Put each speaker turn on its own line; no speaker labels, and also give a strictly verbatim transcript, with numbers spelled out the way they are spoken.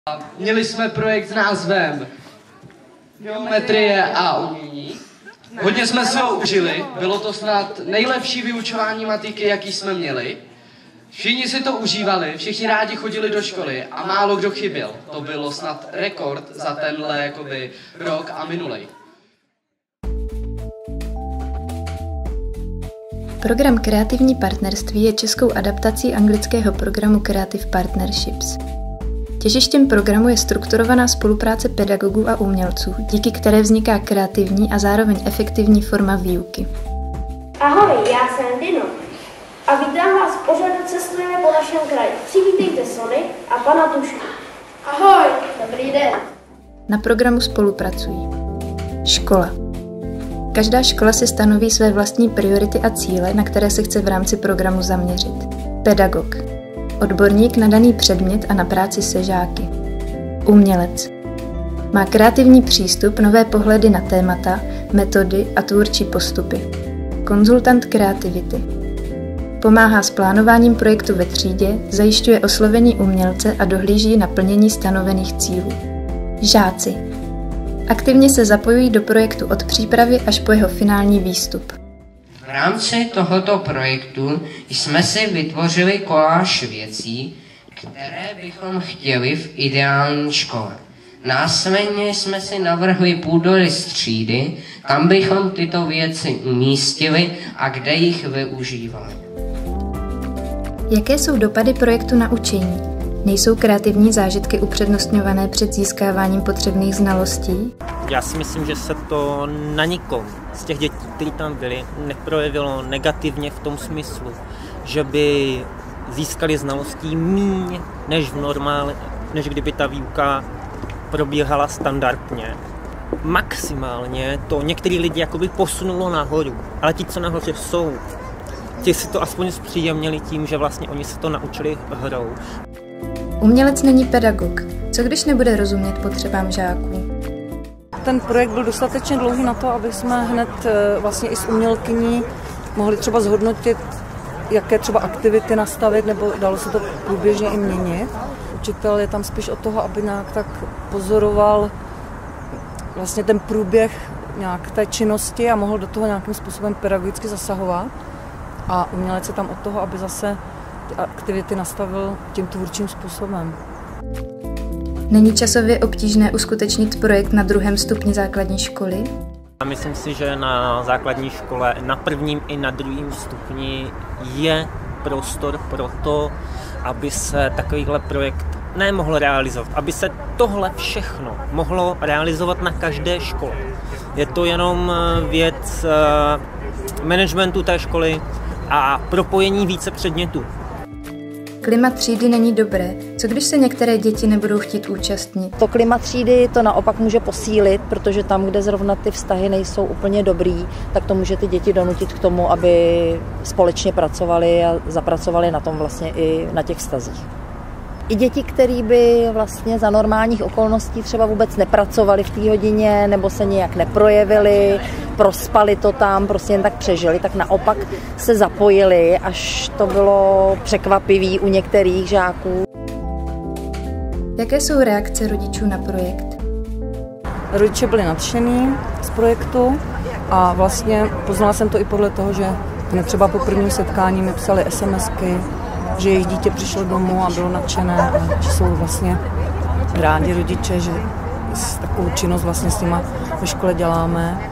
Měli jsme projekt s názvem Geometrie a umění. Hodně jsme si ho užili, bylo to snad nejlepší vyučování matiky, jaký jsme měli. Všichni si to užívali, všichni rádi chodili do školy a málo kdo chyběl. To bylo snad rekord za tenhle jakoby, rok a minulej.
Program Kreativní partnerství je českou adaptací anglického programu Creative Partnerships. Těžištěm programu je strukturovaná spolupráce pedagogů a umělců, díky které vzniká kreativní a zároveň efektivní forma výuky.
Ahoj, já jsem Dino a vítám vás v pořadu Cestujeme po našem kraji. Přivítejte Sony a pana Tušku. Ahoj, dobrý den.
Na programu spolupracují škola. Každá škola si stanoví své vlastní priority a cíle, na které se chce v rámci programu zaměřit. Pedagog. Odborník na daný předmět a na práci se žáky. Umělec. Má kreativní přístup, nové pohledy na témata, metody a tvůrčí postupy. Konzultant kreativity. Pomáhá s plánováním projektu ve třídě, zajišťuje oslovení umělce a dohlíží na plnění stanovených cílů. Žáci. Aktivně se zapojují do projektu od přípravy až po jeho finální výstup.
V rámci tohoto projektu jsme si vytvořili koláž věcí, které bychom chtěli v ideální škole. Následně jsme si navrhli půdorys třídy, kam bychom tyto věci umístili a kde jich využívali.
Jaké jsou dopady projektu na učení? Nejsou kreativní zážitky upřednostňované před získáváním potřebných znalostí?
Já si myslím, že se to na nikom z těch dětí, kteří tam byli, neprojevilo negativně v tom smyslu, že by získali znalostí míň než v normále, než kdyby ta výuka probíhala standardně. Maximálně to některý lidi jakoby posunulo nahoru, ale ti, co nahoře jsou, ti si to aspoň zpříjemnili tím, že vlastně oni se to naučili hrou.
Umělec není pedagog. Co když nebude rozumět potřebám žáků?
Ten projekt byl dostatečně dlouhý na to, aby jsme hned vlastně i s umělkyní mohli třeba zhodnotit, jaké třeba aktivity nastavit, nebo dalo se to průběžně i měnit. Učitel je tam spíš od toho, aby nějak tak pozoroval vlastně ten průběh nějak té činnosti a mohl do toho nějakým způsobem pedagogicky zasahovat. A umělec je tam od toho, aby zase ty aktivity nastavil tím tvůrčím způsobem.
Není časově obtížné uskutečnit projekt na druhém stupni základní školy?
Myslím si, že na základní škole na prvním i na druhém stupni je prostor pro to, aby se takovýhle projekt nemohl realizovat, aby se tohle všechno mohlo realizovat na každé škole. Je to jenom věc managementu té školy a propojení více předmětů.
Klima třídy není dobré. Co když se některé děti nebudou chtít účastnit?
To klima třídy to naopak může posílit, protože tam, kde zrovna ty vztahy nejsou úplně dobrý, tak to může ty děti donutit k tomu, aby společně pracovali a zapracovali na tom vlastně i na těch vztazích. I děti, které by vlastně za normálních okolností třeba vůbec nepracovali v té hodině nebo se nějak neprojevili, prospali to tam, prostě jen tak přežili, tak naopak se zapojili, až to bylo překvapivý u některých žáků.
Jaké jsou reakce rodičů na projekt?
Rodiče byli nadšení z projektu a vlastně poznala jsem to i podle toho, že třeba po prvním setkání mi psali SMSky, že jejich dítě přišlo domů a bylo nadšené a že jsou vlastně rádi rodiče, že takovou činnost vlastně s nima ve škole děláme.